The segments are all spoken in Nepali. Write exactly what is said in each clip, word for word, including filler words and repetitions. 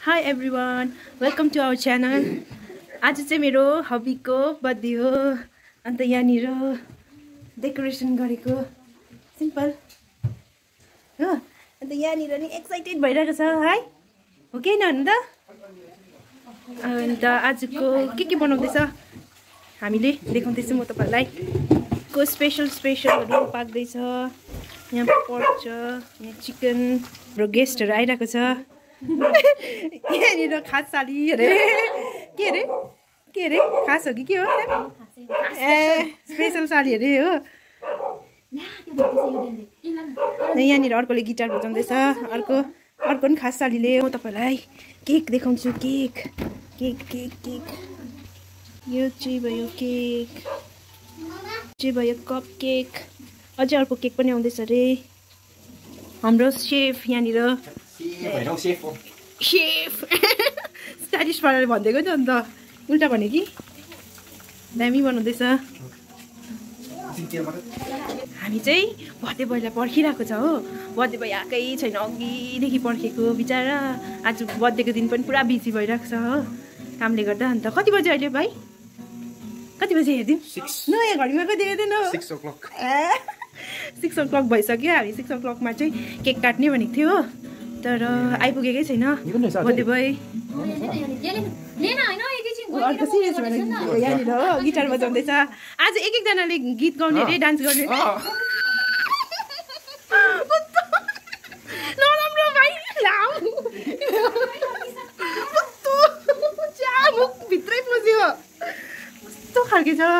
Hi everyone, welcome to our channel. आज चाहिँ मेरो हबीको बर्थडे हो अन्त यहाँनिर डेकोरेसन गरेको सिम्पल हो अन्त यहाँनिर नि एक्साइटेड भइरहेको छ है हो कि हैन त अन्त आजको के के बनाउँदैछ हामीले देखाउँदैछु म तपाईहरुलाई को स्पेशल स्पेशलहरु पाक्दैछ यहाँ पर्क छ यहाँ चिकन र गेस्टहरु आइरहेको छ यहाँनिर खास साली अरे के अरे के अरे खास हो कि के हो ए स्पेशल साली अरे हो यहाँनिर अर्कोले गिटार बजाउँदैछ अर्को अर्को पनि खास सालीले म तपाईलाई केक देखाउँछु केक केक केक केक यो चाहिँ भयो केक चाहिँ भयो कप केक अझै अर्को केक पनि आउँदैछ अरे हाम्रो शेफ यहाँनिर शेफ स्टाइलिस पाराले भनिदिएको नि अन्त उल्टा भने कि दामी बनाउँदैछ हामी चाहिँ बर्थडे बोयलाई पर्खिरहेको छ हो बर्थडे बोय आएकै छैन अघिदेखि पर्खेको बिचरा आज बर्थडेको दिन पनि पुरा बिजी भइरहेको छ हो कामले गर्दा अन्त कति बजे अहिले भाइ कति बजे हेरिदिउँ नयाँ घडीमा कति हेर्दैन six o'clock six o'clock भइसक्यो हामी सिक्स ओ क्लकमा चाहिँ केक काट्ने भनेको थियो तर आइपुगेकै छैन बर्थडे बोय अर्को सिरियस भएर यहाँनिर हो गिटार बजाउँदैछ आज एक एकजनाले गीत गाउने अरे डान्स गर्ने नराम्रो भाइ भित्रै पस्यो कस्तो खालके छ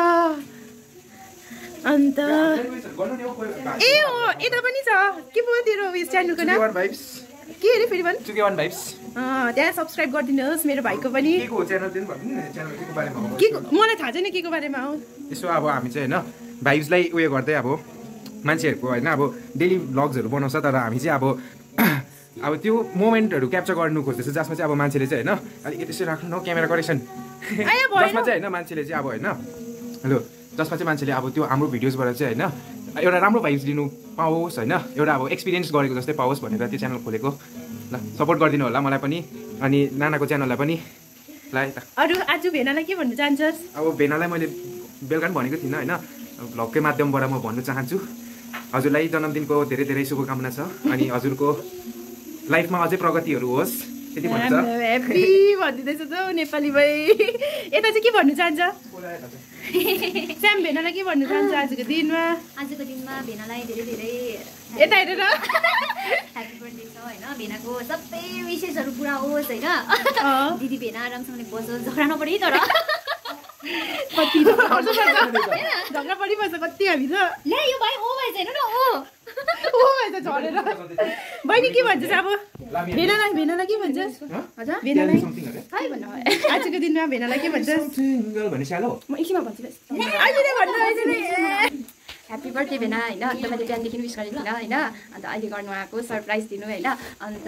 अन्त ए हो यता पनि छ के पो तेरो उयस च्यानलको नाम के अरे फेरि भन् टुके वान भाइब्स त्यहाँ सब्सक्राइब गरिदिनुहोस् मेरो भाइको पनि के को च्यानल दिन भन्नु नि च्यानल के को बारेमा हो के मलाई थाहा छैन के को बारेमा हो यसो अब हामी चाहिँ हैन भाइब्सलाई उयो गर्दै अब मान्छेहरुको हैन अब डेली भ्लग्सहरु बनाउँछ तर हामी चाहिँ अब अब त्यो मोमेन्टहरु क्याप्चर गर्नु खोज्दैछ जसमा चाहिँ अब मान्छेले चाहिँ हैन अलि यसो राख्नु न क्यामेरा करेक्सन जसमा चाहिँ हैन मान्छेले चाहिँ अब हैन हेलो जसमा चाहिँ मान्छेले अब त्यो हाम्रो भिडियोजबाट चाहिँ हैन एउटा राम्रो भाइब्स लिनु पाओस् हैन एउटा अब एक्सपिरियन्स गरेको जस्तै पाओस् भनेर त्यो च्यानल खोलेको ल सपोर्ट गरिदिनु होला मलाई पनि अनि नानाको च्यानललाई पनि ल त अरु आज भेनालाई के भन्नु चाहन्छस् अब भेनालाई मैले बेलुका पनि भनेको थिइनँ हैन भ्लगकै माध्यमबाट म भन्न चाहन्छु हजुरलाई जन्मदिनको धेरै धेरै शुभकामना छ अनि हजुरको लाइफमा अझै प्रगतिहरू होस् त्यति भन्छ ह्यापी भन्दिदैछ त नेपाली भाइ यता चाहिँ के भन्नु चाहन्छ स्याम भेनालाई के भन्नु चाहन्छ आजको दिनमा आजको दिनमा भेनालाई धेरै धेरै यता हेरेर ह्यापी बर्थडे छ हैन भेनाको सबै विशेषहरु पुरा होस् हैन दिदी भेना राम्रोसँगले बसोस् झगडा नपरि तर कति झगडा परिबस्छ कति हामी त ल्या यो भाइ ओ भाइ छैन न ओ ओ भाइ त झरेर बहिनी के भन्छस् अब भेनालाई भेनालाई के भन्छस् हजुर भेनालाई खै भन्नु आजको दिनमा भेनालाई के भन्छस् भने सालो म एकछिनमा भन्छु अहिले नै भन्नु अहिले ह्यापी बर्थडे भेना हैन अन्त मैले बिहानदेखि विश गरेको थिइनँ हैन अन्त अहिले गर्नु आएको सरप्राइज दिनु हैन अन्त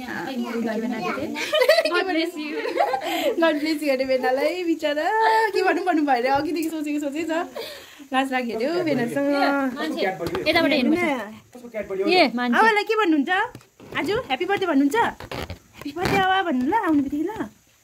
God bless you God bless you अरे भेनालाई बिचरा के भन्नु भन्नु भएर अघिदेखि सोचेको सोचै छ लाज लाग्यो अरे हो भेनासँग यताबाट हेर्नु ए मान्छे आवालाई के भन्नुहुन्छ आज ह्यापी बर्थडे भन्नुहुन्छ ह्यापी बर्थडे आवा भन्नु ल आउनु बित्तिकै ल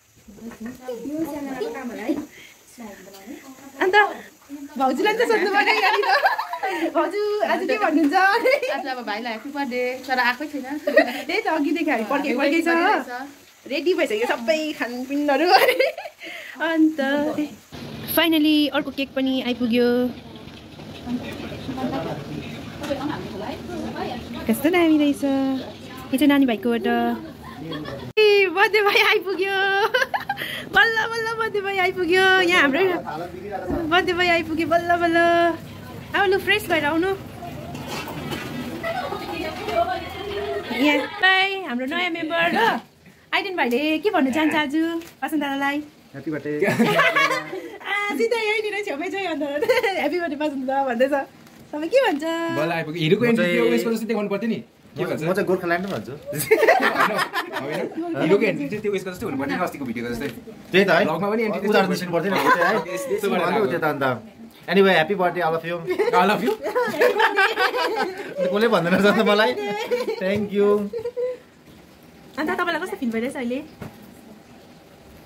अन्त भाउजूलाई त सोध्नु पर्यो यहाँनिर भाउजू आज के भन्नुहुन्छ आज अब भाइलाई ह्यापी बर्थडे तर आएकै छैन त्यही त अघिदेखि हामी पर्खे पर्खे छ रेडी भइसक्यो सबै खानपिनहरू अन्त फाइनली अर्को केक पनि आइपुग्यो कस्तो दामी रहेछ यो चाहिँ नानी भाइकोबाट ए बर्थडे भाइ आइपुग्यो बल्ल बल्ल बर्थडे भाइ आइपुग्यो यहाँ हाम्रो बर्थडे भाइ आइपुग्यो बल्ल बल्ल आउनु फ्रेस भएर आउनु यहाँ भाइ हाम्रो नयाँ मेम्बर हो आइडेन भाइले के भन्नु चाहन्छ आज पासन दादालाई ह्यापी बर्थडे सिधै यहीँनिर छेउमै चाहिँ अन्त ह्यापी बर्थडे पासन दादा भन्दैछ तपाईँ के भन्छ बल्ल आइपुग्यो हिरोको एन्ट्री उयसको जस्तै देखाउनु पर्थ्यो नि के भन्छ म चाहिँ गोर्खाल्यान्ड भन्छु हिरोको एन्ट्री चाहिँ त्यो उयसको जस्तै हुनु पर्थ्यो अस्तिको भिडियोको जस्तै त्यही त है भ्लगमा पनि एन्ट्री उदाहरण दिनु पर्थ्यो नि है त्यस्तो भन्नु त्यो त अन्त anyway happy birthday all of you I love you कसले भन्दैन जस्तो मलाई थ्याङ्क यू अन्त तपाईँलाई कस्तो फिल भइरहेछ अहिले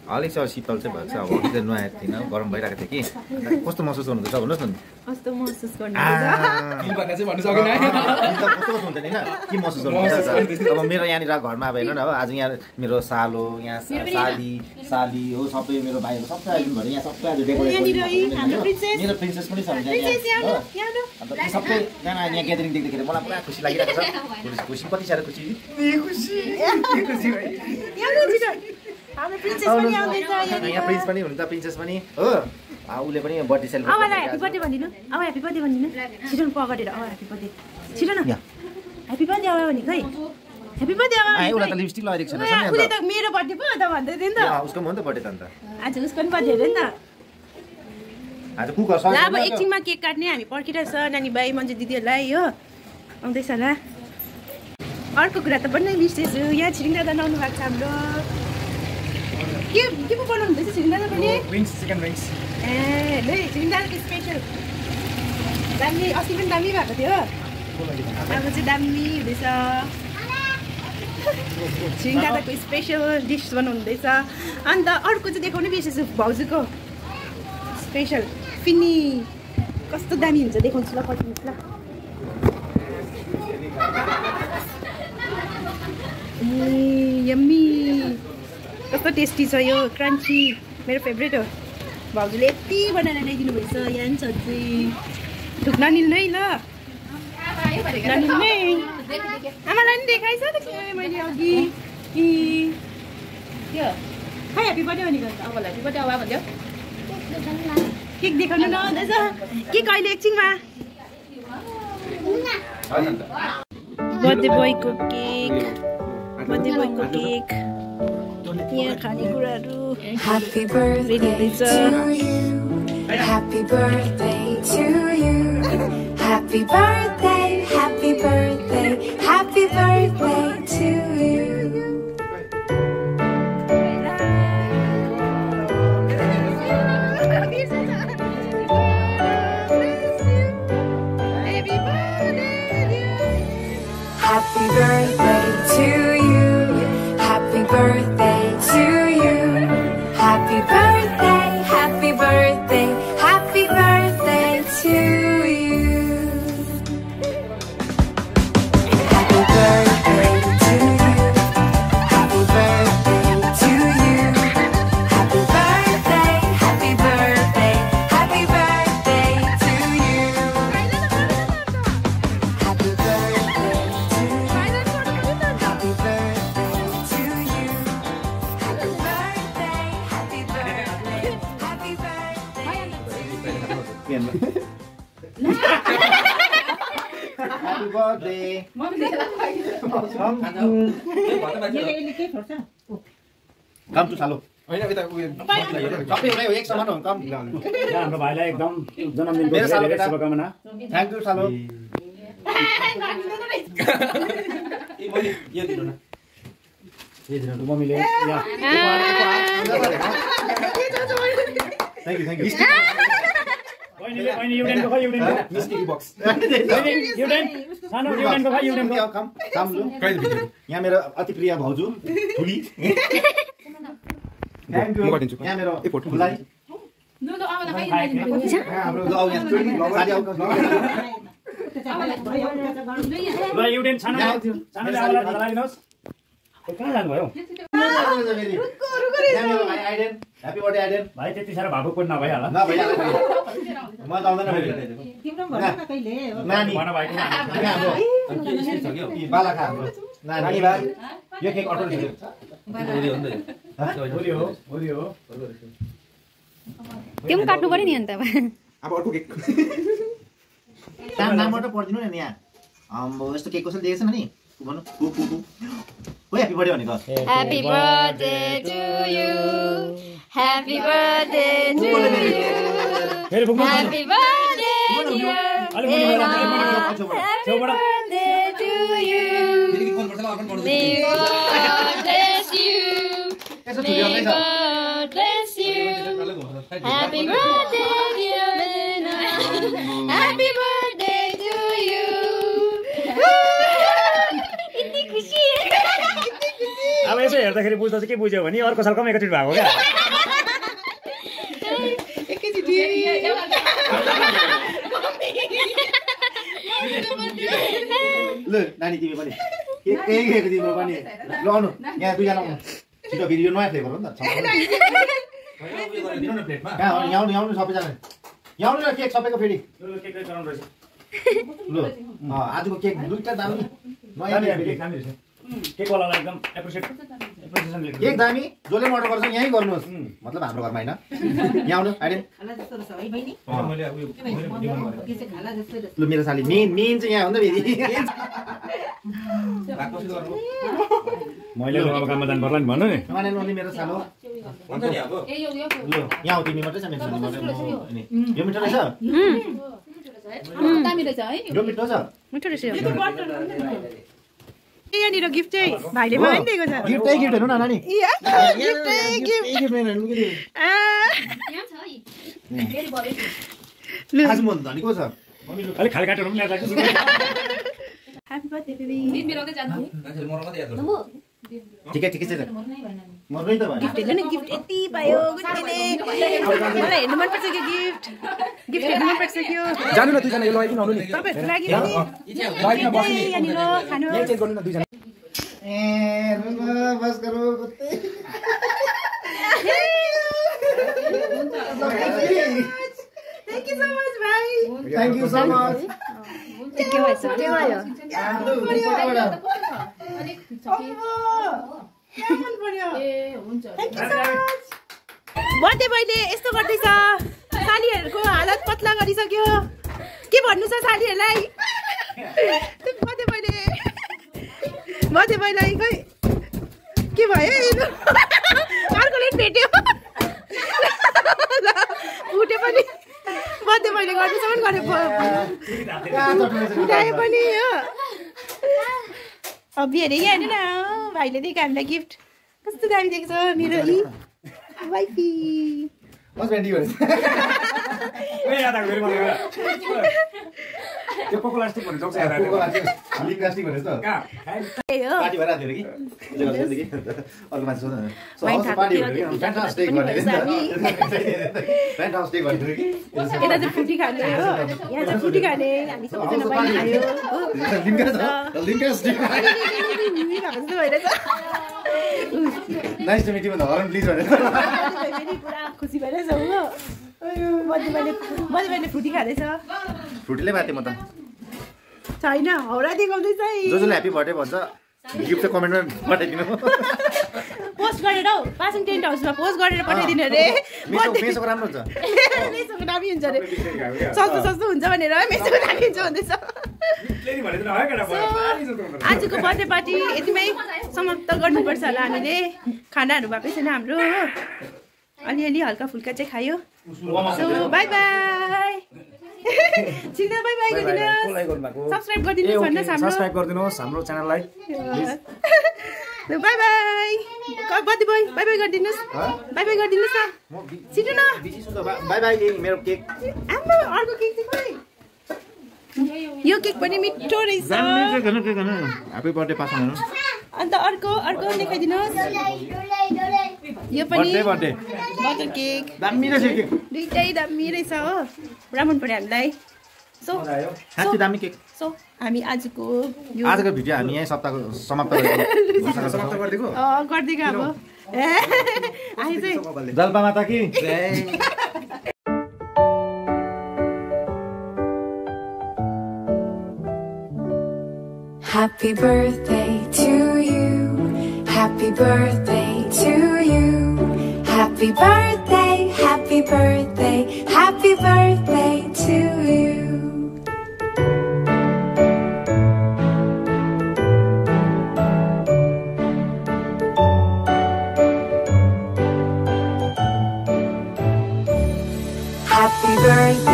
अलिक चाहिँ शीतल चाहिँ भएको छ अब अलिक नुहाएको थिइनँ गरम भइरहेको थियो कि कस्तो महसुस गर्नुहुन्छ भन्नुहोस् न कस्तो महसुस गर्नु चाहिँ भन्नु सकेन कस्तो कस्तो हुन्छ नि होइन के महसुस गर्नुहुन्छ अब मेरो यहाँनिर घरमा अब हेर्नु न अब आज यहाँ मेरो सालो यहाँ साली साली हो सबै मेरो भाइहरू सबै आइदिनु भयो यहाँ सबै आज डेकोरेट मेरो प्रिन्सेस पनि छ अन्त सबैजना यहाँ ग्यादरिङ देख्दाखेरि मलाई पुरा खुसी लागिरहेको छ खुसी कति साह्रो खुसी यहाँ प्रिन्स पनि हुनुहुन्छ प्रिन्सेस पनि हो उसले पनि बर्थडे सेलिब्रेट अब ह्यापी बर्थडे भनिदिनु अब ह्यापी बर्थडे भनिदिनु छिटो न पगडेर अब ह्यापी बर्थडे छिटो न ह्यापी बर्थडे अब भनेको है ह्यापी बर्थडे अब उसलाई त लिपस्टिक लगाइदिएको छ उसले त मेरो बर्थडे पो त भन्दै थियो नि त उसको पनि त बर्थडे त अन्त आज उसको पनि बर्थडे अरे नि त आज कुकर ल अब एकछिनमा केक काट्ने हामी पर्खिरहेछ नानी भाइ मन्जु दिदीहरूलाई हो आउँदैछ होला अर्को कुरा त पनि बिर्सेछु यहाँ छिरिङ दादा नआउनु भएको छ हाम्रो के के पो बनाउनु हुँदैछ छिरिङ दादा पनि विङ्स चिकन विङ्स ए ल छिरिङ दादाको स्पेसल दामी अस्ति पनि दामी भएको थियो अब चाहिँ दामी हुँदैछ छिरिङ दादाको स्पेसल डिस बनाउनु हुँदैछ अन्त अर्को चाहिँ देखाउनु बिर्सेछु भाउजूको स्पेसल फिनी कस्तो दामी हुन्छ देखाउँछु ल पर्खिनुहोस् ल यम्मी कस्तो टेस्टी छ यो क्रन्ची मेरो फेभरेट हो भाउजूले यति बनाएर ल्याइदिनु भएछ यहाँ नि सब्जी ढुक्न निल्नै ल निल्नै आमालाई नि देखाइछ त मैले अघि कि त्यो खै ह्याप्पी बर्थडे भनेको अब ह्याप्पी बर्थडे अब भन्थ्यो केक देखाउनु नआउँदैछ केक अहिले एकछिनमा बर्थडे बोयको केक बर्थडे बोयको केक यहाँ खानेकुराहरू Happy birthday to you. Happy birthday to you. Happy birthday, happy birthday, happy birthday to you. Happy birthday to you. Happy birthday to you. Happy birthday, happy birthday, happy birthday to you. Happy birthday to you. Happy birthday to you. Happy birthday, happy birthday, happy birthday to you. Happy birthday to you. Happy birthday to you. Happy birthday, happy birthday, happy birthday to you. Happy birthday. Come to Salo. होइन यता उयो सबै एउटै हो एक समान हो कम हाम्रो भाइलाई एकदम जन्मदिनको मेरो सालो धेरै बेटा। शुभकामना थ्याङ्क यू सालो यो दिनु न मम्मीले यहाँ थ्याङ्क यू थ्याङ्क यू बहिनीले बहिनी युडेनको खै युडेनको मिस्टेक बक्स बहिनी युडेन सानो युडेनको खै युडेनको कम कम लु कहिले भिडियो यहाँ मेरो अति प्रिय भाउजू ठुली थ्याङ्क यू म गरिदिन्छु। यहाँ मेरो ए, फोटो। फुलाई यहाँ हाम्रो ल यहाँ साडी आउ ल युडेन सानो सानोले आमालाई खाजा लगाइदिनुहोस् कहाँ जानुभयो यहाँ मेरो भाइ आइडेन ह्याप्पी बर्थडे आइडेन भाइ त्यति साह्रो भावुक पनि नभइहाल्ला न भइहाल्छ म त आउँदैन नानी भन भाइको यहाँ हाम्रो यी बालाखा हाम्रो नानी भाइ यो केक अटो भोलि हो भोलि हो त्यो पनि काट्नु पर्यो नि अन्त अब अब अर्को केक नाम नाम मात्र पढिदिनु नि यहाँ अम्बो यस्तो केक कसैले दिएछ नि भन्नु कु कु कु हो ह्याप्पी बर्थडे भनेको Happy birthday to you. Happy birthday to you. फेरि बुक्नु Happy birthday dear. अलि मुनि गएर अलि मुनि गएर Happy छेउबाट birthday to you. May God bless you. यसो May छुट्याउँदै छ God bless you. Happy birthday dear Lena. Happy birthday to you. इतनी खुशी है अब यसो हेर्नु हेर्दाखेरि बुझ्दा चाहिँ के बुझ्यो भने अर्को साल कम एकचोटि भएको क्या ल नानी तिमी पनि केही खेको तिम्रो पनि ल आउनु यहाँ दुईजना आउनु छिटो फेरि यो नयाँ फ्लेभर हो नि त कहाँ हो यहाँ आउनु सबैजना यहाँ आउनु न केक सबैको फेरि ल आजको केक दुईवटा दामी नयाँ केकवालालाई एकदम एप्रिसिएट एप्रिसिएसन लेख्नु केक दामी जसले अर्डर गर्छ यहीँ गर्नुहोस् मतलब हाम्रो घरमा होइन यहाँ आउनु आइडेन ल मेरो साली मेन मेन चाहिँ यहाँ हो नि त फेरि मैले अब काममा जानु पर्ला नि भन्नु नि नमाने नोली मेरो सालो ल यहाँ आऊ तिमी मात्रै छ मेरो साली मात्रै यो मिठो रहेछ दामी रहेछ है यो मिठो छ मिठो रहेछ यहाँनिर गिफ्ट चाहिँ भाइले मलाई पनि दिएको छ गिफ्टै गिफ्ट हेर्नु न नानी गिफ्टै गिफ्ट आज म धनी को छ अलिक खाली काटेर पनि ल्याएर राख्छु ह्यापी बर्थडे बेबी ठिकै ठिकै छ मर्नै त भयो गिफ्ट हेर्नु नि गिफ्ट यति भयो गुच्चीले मलाई हेर्नु मनपर्छ क्या गिफ्ट गिफ्ट हेर्नु मनपर्छ क्या जानु न दुईजना यो लगाइदिनु आउनु नि तपाईँहरूको लागि पनि यहाँनिर खानु यहाँ चेक गर्नु न दुईजना ए रुको बस गरौ कतै थ्याङ्क यू सो मच भाइ थ्याङ्क यू सो मच के भयो के भयो बर्थडे बहिनी यस्तो गर्दैछ सालीहरूको हालत पत्ला गरिसक्यो के भन्नु छ सालीहरूलाई बर्थडे बहिनी बर्थडे बहिनीलाई खै के भयो अर्कोले भेट्यो उठे पनि बर्थडे बहिनी गर्नुसम्म गरेको उठायो पनि हो अब हेरे यहाँ हेर्नु न भाइले दिएको हामीलाई गिफ्ट कस्तो दामी दिएको छ मेरो यी वाइफी बस भेन्डी भन्छ ए याद आयो फेरि मलाई यो कोको प्लास्टिक भन्ने जोक्स याद आयो खाली प्लास्टिक भनेछ त कहाँ ए हो पार्टी भइरहेको थियो कि त्यसले गर्दा कि अर्को मान्छे सोध्नु पार्टी भनेको फ्यान्टास्टिक भनेको फ्यान्टास्टिक भनेको कि यता चाहिँ फुटी खाने हो यहाँ चाहिँ फुटी खाने हामी सबैजना बाहिर खायो हो लिङ्का छ लिङ्का स्टिक जस्तो भइरहेछ नाइस टु मिट यु हरन प्लिज भनेर फेरि पुरा खुसी भइरहेछ हो बर्थडे मैले बर्थडे मैले फुटी खाँदैछ फ्रुटीले बाटे म त छैन हौरा देखाउँदैछ है जो जसले ह्याप्पी बर्थडे भन्छ गिफ्ट चाहिँ कमेन्टमा पठाइदिनु पोस्ट गरेर हौ पासिङ टेन्ट हाउसमा पोस्ट गरेर पठाइदिनु अरे मेसो मेसोको राम्रो हुन्छ मेसोको दामी हुन्छ अरे सस्तो सस्तो हुन्छ भनेर मेसोको दामी हुन्छ भन्दैछ आजको बर्थडे पार्टी यतिमै समाप्त गर्नुपर्छ होला हामीले खानाहरू भएकै छैन हाम्रो हो अलिअलि हल्का फुल्का चाहिँ खायो सो बाई बाई छिल्दा बाई बाई गरिदिनुहोस् सब्सक्राइब गरिदिनुहोस् भन्नुहोस् हाम्रो सब्सक्राइब गरिदिनुहोस् हाम्रो च्यानललाई bye bye birthday boy bye bye गरिदिनुहोस् बाई बाई गरिदिनुहोस् न छिटो न बाई बाई मेरो केक आम्मा अर्को केक चाहिँ खोइ यो केक पनि मिठो रहेछ ह्याप्पी बर्थडे पास गर्नु अन्त अर्को अर्को देखाइदिनुहोस् यो पनि बर्थडे बटर केक दामी रहेछ केक दुइटै दामी रहेछ हो पुरा मन पर्यो हामीलाई सो साँच्चै दामी केक सो हामी आजको यो आजको भिडियो हामी यहीँ सप्ताहको समाप्त गरेको समाप्त गरिदिएको अँ गरिदिएको अब ए आयो चाहिँ जल्पा माता कि Happy birthday to you. Happy birthday to you. Happy birthday, happy birthday, happy birthday to you. Happy birthday.